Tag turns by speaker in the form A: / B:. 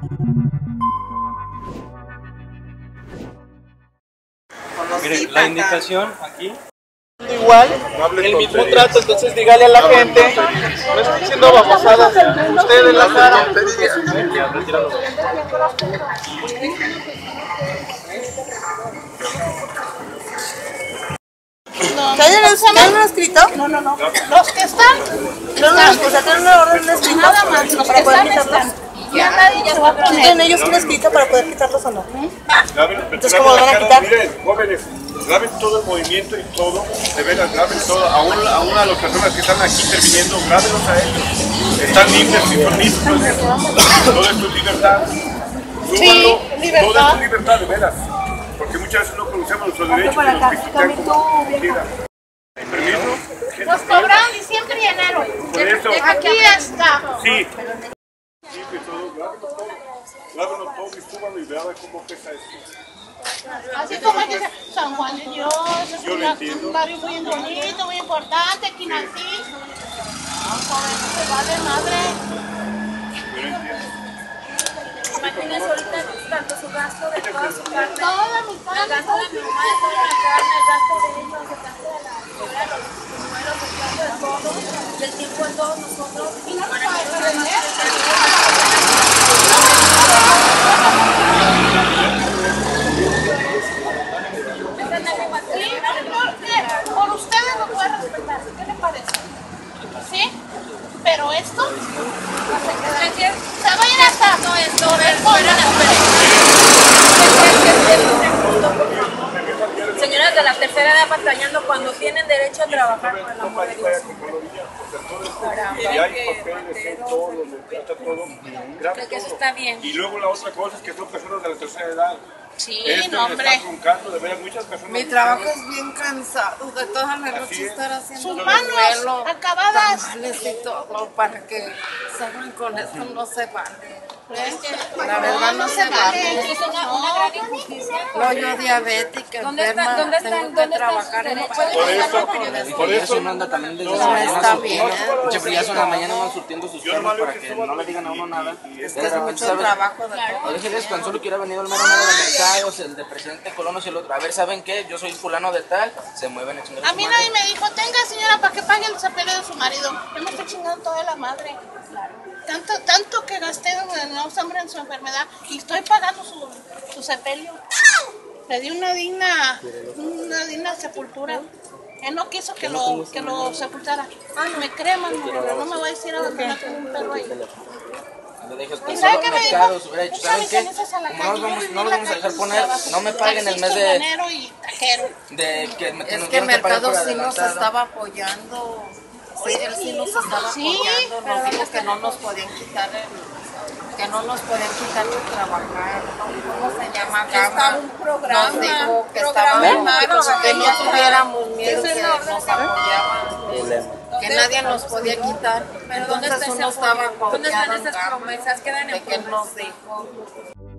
A: Mire, la indicación aquí.
B: Igual, el mismo trato, entonces dígale a la gente, no estoy diciendo babosadas, usted en la cara.
C: ¿Tienen un escrito?
D: No. Los que están.
C: ¿Tienen una orden de escrito?
D: Nada más, los que están. Ya nadie se va a poner.
C: ¿Tienen ellos un escrito para poder quitarlos o no?
B: Entonces,
C: ¿cómo lo van a quitar?
B: Miren, jóvenes, graben todo el movimiento y todo, de veras, graben todo. Aún a las personas que están aquí interviniendo, grábenlos a ellos. Están libres, sin permiso. Todo esto es libertad.
D: Sí, libertad.
B: Todo esto es libertad, de veras. Porque muchas veces no conocemos nuestros derechos y nos pisotean como quiera. ¿Hay permiso?
D: Nos cobran diciembre y enero.
B: Por eso.
D: Aquí está.
B: Sí. Sí, que todo, grábenlo todo y súbanlo y vean cómo pesa esto.
D: Así como dice San Juan de Dios, es
B: Yo lo entiendo.
D: un barrio muy bonito, muy importante, aquí nací. No, joven, no se vale madre.
B: Yo lo entiendo.
E: Imagínense ahorita tanto su gasto de toda su carne,
D: Toda mi
E: el
D: carne,
E: gasto de mi mamá de toda la carne, el gasto de ellos, el gasto de la señora, los buñuelos, el gasto de todo, del tiempo de todos nosotros. Y para nosotros nada más
D: por ustedes lo puede respetar, ¿qué le parece? ¿Sí? Pero esto no se queda aquí. Se va a ir hasta
E: no es todo fuera las señoras de la tercera edad batallando cuando tienen derecho a trabajar por el amor de Dios.
B: Y hay papeles, todo, está todo.
E: Creo que eso está bien.
B: Y luego la otra cosa es que son personas de la tercera edad.
D: Sí,
B: Esto
D: no,
B: me
D: hombre.
B: está truncando, de ver muchas personas.
F: Mi trabajo es bien cansado, de todas las noches estar haciendo
D: Sus manos acabadas.
F: tamales y todo para que salgan con esto, no se vale.
D: La verdad no se vale.
E: Es una gran injusticia.
F: No, yo diabética,
E: ¿Dónde
F: enferma,
E: están? ¿Dónde
F: tengo
E: están?
F: que
E: ¿Dónde
F: trabajar
E: están
F: y no
E: sus
F: puedo
B: Por
F: hacer
B: eso,
F: lo que yo necesito.
B: por eso.
G: No anda también desde
F: No
G: la mañana
F: está
G: surtiendo.
F: bien.
G: Pinche frillazo en la mañana van surtiendo sus carros para que no le digan a uno nada.
F: Es que es mucho trabajo de todo.
G: A veces tan solo que hubiera venido el mero de mercados, el de presidente Colonos y el otro. A ver, ¿saben qué? Yo soy fulano de tal, se mueven a chingar a
D: A
G: su
D: mí
G: madre.
D: nadie me dijo, tenga señora para que pague el sepelio de su marido. Yo me estoy chingando toda la madre. Tanto que gasté en los hombres en su enfermedad y estoy pagando su sepelio. Le di una digna sepultura. Él no quiso que lo sepultara. Me creman, no me va a decir a dónde me tengo un perro ahí.
G: Le dije,
D: ¿Y
G: pues
D: sabe
G: solo
D: qué me dijo?
G: mercados, hubiera dicho, ¿saben
D: Échale
G: qué?
D: cenizas a la
G: Como
D: calle.
G: no los vamos a dejar poner, no me paguen el mes
D: Taxista, y tajero.
G: de que me
F: Es
G: tienen
F: que
G: que pagar
F: Mercado
G: por
F: sí nos
G: adelantado.
F: estaba apoyando. Sí, él sí nos estaba
D: Sí,
F: apoyando,
D: pero
F: nos dijo que no nos podían quitar que no nos podían quitar de trabajar, ¿cómo se llama?
E: Estaba un programa,
F: nos dijo que
E: programa
F: estábamos,
E: marcha,
F: que no
E: ya
F: tuviéramos miedo,
E: Ese
F: que
E: es el orden,
F: nos apoyaban, que nadie nos podía quitar.
E: Pero ¿dónde
F: Entonces
E: está
F: uno
E: ese
F: estaba
E: apoyo? ¿Dónde están
F: confiado en
E: esas
F: Carlos,
E: promesas? Quedan
F: de
E: en
F: que él nos
E: promesas.
F: dijo.